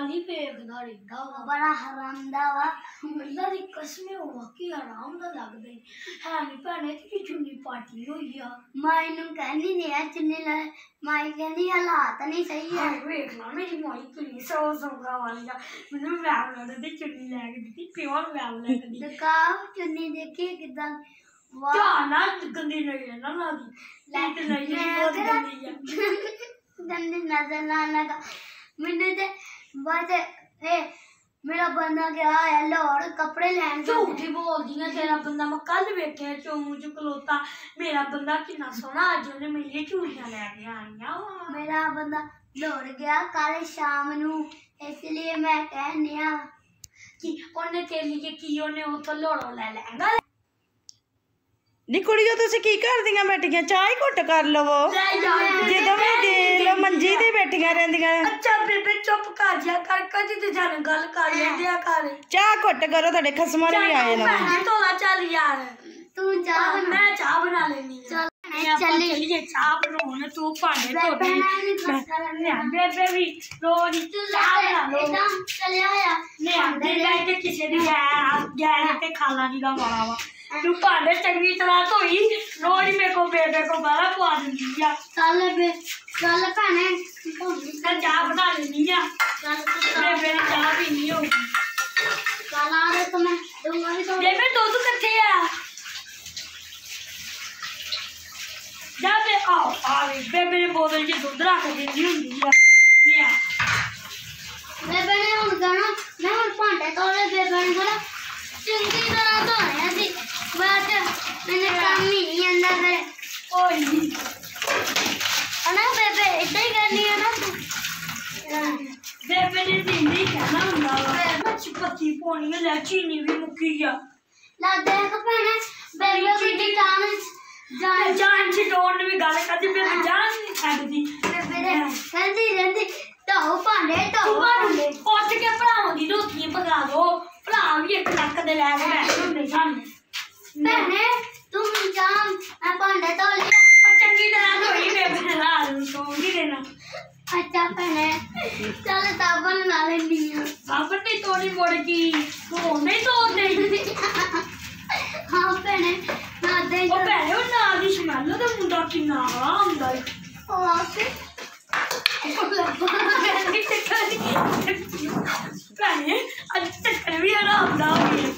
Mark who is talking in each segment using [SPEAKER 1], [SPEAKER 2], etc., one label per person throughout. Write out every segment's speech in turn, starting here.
[SPEAKER 1] नाल ही फेंकदा रहिंदा वा
[SPEAKER 2] बड़ा हरामदा वा
[SPEAKER 1] अल्लाह दी कसम वाकई आराम दा लगदा है नी भैने तेरी चुन्नी पाटी होई आ
[SPEAKER 2] मैनू कहनी नहीं है चुन्नी ला माई कहनी हालात नहीं सही है
[SPEAKER 1] वेख ला मेरी माई किन्नी सौ वाली आ मैनू वैवलट दी चुन्नी लैके दित्ती प्योर वैवलट दी
[SPEAKER 2] दिखाओ चुन्नी देखी किदां
[SPEAKER 1] वाह ना गंदी नजर ना लादी लाइट नजर बहुत गंदी है
[SPEAKER 2] गंदी नजर ना लगा मैंने ते बस मेरा बंदा गया है लाहौर कपड़े लैन
[SPEAKER 1] झूठी बोलदी है तेरा बंदा मैं कल वेख्या चौं च खलोता मेरा बंदा किन्ना सोहना अज उन्हें मेरी चूड़ियां लैके आईयां
[SPEAKER 2] मेरा बंदा लाहौर गया कल शाम नू इसलिए मैं कहनिया
[SPEAKER 1] कि उन्हें तेरे लिए की उन्हें उथों लाहौरों ले लैंगा
[SPEAKER 3] नी कुड़ियों तुसी की करदियां बैठियां चाह ही घुट कर लवो ਜਦੋਂ ਵੀ ਦੇ ਲੋ ਮੰਜੀ ਤੇ ਬੈਠੀਆਂ ਰਹਿੰਦੀਆਂ
[SPEAKER 1] अच्छा बेबे चुप कर जा कर कदी ते जाने गल कर लेंदिया कर
[SPEAKER 3] ਚਾਹ ਘੁੱਟ ਕਰੋ ਤੁਹਾਡੇ ਖਸਮਾਂ ਨੇ ਵੀ आए ना
[SPEAKER 1] तोला चल यार
[SPEAKER 2] तू चाह बना
[SPEAKER 1] मैं चाह बना लेनी है चलिए चाह बनाने तू भांडे धो दे बेबे भी रोज चाह बना लो
[SPEAKER 2] चले आया
[SPEAKER 1] ने बैठ के किसी दी गैर ते खाला नहीं दा वाला वा तू भांडे चंगी तरह धोई रोज मेरे को बेबे को बाला पवा देंदी आ
[SPEAKER 2] चल भैने
[SPEAKER 1] मैं चाह बना लेनी है बेबे ने चाह पीनी होगी
[SPEAKER 2] चल आ रहे तो मैं दूंगा ही तो
[SPEAKER 1] बेबे दूध किथे है जा बे आओ बेबे ने बोतल च दूध रख देंदी हुंदी है ले आ
[SPEAKER 2] बेबे ने हुन कहना मैं हुन भांडे धोले बेबे ने कहना चंगी तरह धोने सी बस मैंने काम ही नहीं आंदा फिर
[SPEAKER 1] ओए
[SPEAKER 2] ना बेबे इतना ही करनी है ना
[SPEAKER 1] बेबे ने दिंदी कहना हुंदा वा पत्ती पानी ले चीनी भी मुक्की आ
[SPEAKER 2] ला देख भैने बेबे की जान
[SPEAKER 1] छडोण भी गल करदी बेबे जान नहीं छड्डदी
[SPEAKER 2] बेबे ने कहती रहंदी धो भांडे धो भांडे
[SPEAKER 1] उठ के भरावां दी रोटियां पका दो भरा भी एक लक दे लै के बैठे हुंदे सामने
[SPEAKER 2] भैने तुम जान मैं भांडे धो लिया
[SPEAKER 1] और चंगी तरह धोई बेबे ने रात नूं सौं नहीं देना
[SPEAKER 2] अच्छा भैने चल साबन ला लेनी है
[SPEAKER 1] साबन नहीं तोड़ी मुड़ की तू नहीं तोड़ने
[SPEAKER 2] हाँ भैने ना दे
[SPEAKER 1] ओ भैने ओ ना दी स्मैल दा मुंडा किन्ना आंदा है
[SPEAKER 2] ओ आके
[SPEAKER 1] भैने अज चक्कर भी आराम दा हो गए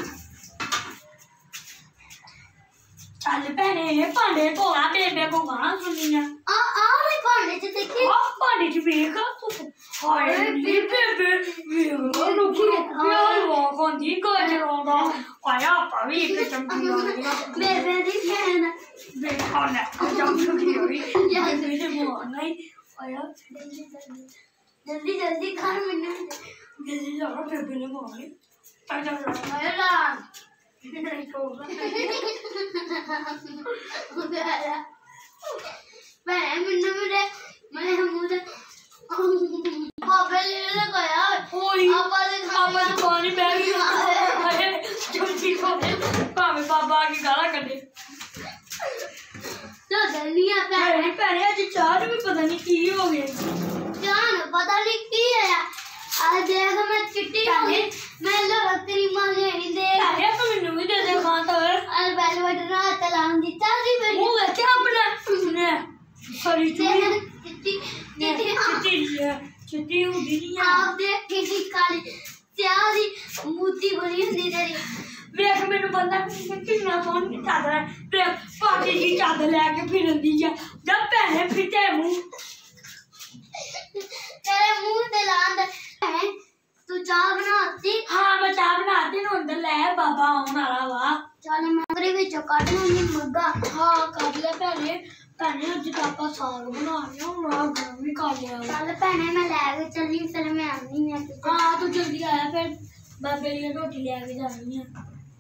[SPEAKER 1] चल भैने भांडे धोला बेबे को गाना सुनिया
[SPEAKER 2] आ ले भांडे च देखी
[SPEAKER 1] भांडे च वेख हाय बेबे वेख रुकी प्यार वाक होंदी गाजरों दा आया आपा भी एक चमकी लानी
[SPEAKER 2] बेबे दी भैन
[SPEAKER 1] देखा ले चमकी होई यार मेरे मोर नहीं आया
[SPEAKER 2] जल्दी जल्दी कर मैंने
[SPEAKER 1] जल्दी जाओ बेबे ने मारे चल
[SPEAKER 2] आया ला
[SPEAKER 1] नहीं होगा
[SPEAKER 2] मैं मैंने मुझे पापा ले लगाया
[SPEAKER 1] ओए
[SPEAKER 2] पापा
[SPEAKER 1] तो पानी बह गया अरे जल्दी खोले भावे बाबा की गाला कड्डे
[SPEAKER 2] तो जल्दी आ
[SPEAKER 1] भैने भैने अज चाह भी पता नहीं की हो गया
[SPEAKER 2] जान पता नहीं की है आज देख मैं चिट्टी हो गई मैं लगा तेरी मां ने नहीं दे
[SPEAKER 1] अरे तो मैनू भी दे दे खां तो
[SPEAKER 2] और बैल बटन हाथ लाऊं दी चाची मेरी
[SPEAKER 1] वो है क्या अपना ने सॉरी
[SPEAKER 2] चिट्टी
[SPEAKER 1] चिट्टी होती नहीं है
[SPEAKER 2] आप देख किसी काली चाची मूती बनी हुंदी तेरी
[SPEAKER 1] वेख मैनू बंदा किन्ना सोहनी चादर है पाटी जी चादर लैके फिरदी है जब भैने फिटे मुंह
[SPEAKER 2] तेरे मुंह ते लांद है तू चाह बनाती
[SPEAKER 1] हाँ मैं चाह बनाती हूँ अंदर ले बाबा आने वाला वा
[SPEAKER 2] चल मैं तेरे विचों कट लूंगी मग्गा
[SPEAKER 1] हाँ कर ले भैने भैने अज तक साग बना लिया मैं गरम भी कर लिया
[SPEAKER 2] चल भैने मैं लेके चली फिर मैं आनी है
[SPEAKER 1] हाँ तू जल्दी आया फिर बाबे लिए रोटी लेके जानी है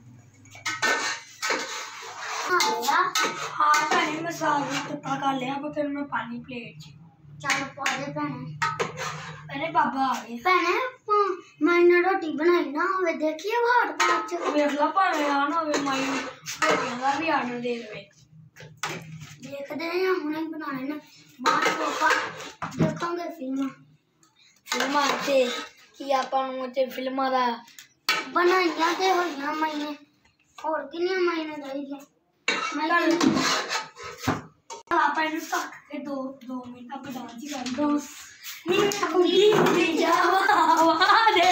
[SPEAKER 1] हाँ भैने मैं साग तड़का कर लिया फिर मैं पानी प्लेट
[SPEAKER 2] चल पा दे भैने
[SPEAKER 1] अरे बाबा आ गए
[SPEAKER 2] भैने मैंने रोटी बनाई ना होवे देखिए हाट पाच
[SPEAKER 1] वेख ला भावे आ ना होवे माई रोटियां दा भी आर्डर दे देवे
[SPEAKER 2] देखते हैं हुणे बनाने ना बाहर पापा देखेंगे फिल्म
[SPEAKER 1] फिल्म आते कि आपन ते फिल्मां दा
[SPEAKER 2] बनाइयां ते होइयां मैंने और किन्नियां मैंने चाहिए मैं
[SPEAKER 1] आपन तक के 2 मिनट अब डांस ही कर दो नी उड़ी जावा रे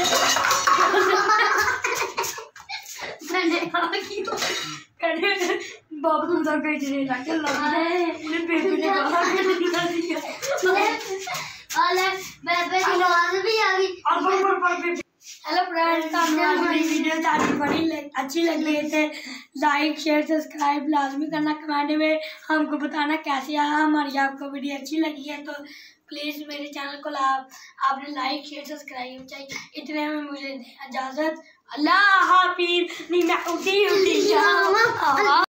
[SPEAKER 1] मैंने की तो करे बाबू तुम तो गए रे चल लगा ने बेबी ने कहा
[SPEAKER 2] अरे बेबे की आवाज भी आ गई
[SPEAKER 1] हेलो फ्रेंड्स, आपने हमारी वीडियो अच्छी लग रही है लाइक शेयर सब्सक्राइब लाजमी करना, कमेंट में हमको बताना कैसी आया हमारी आपको वीडियो अच्छी लगी है तो प्लीज़ मेरे चैनल को आपने लाइक शेयर सब्सक्राइब चाहिए। इतने में मुझे इजाज़त, अल्लाह हाफिज़।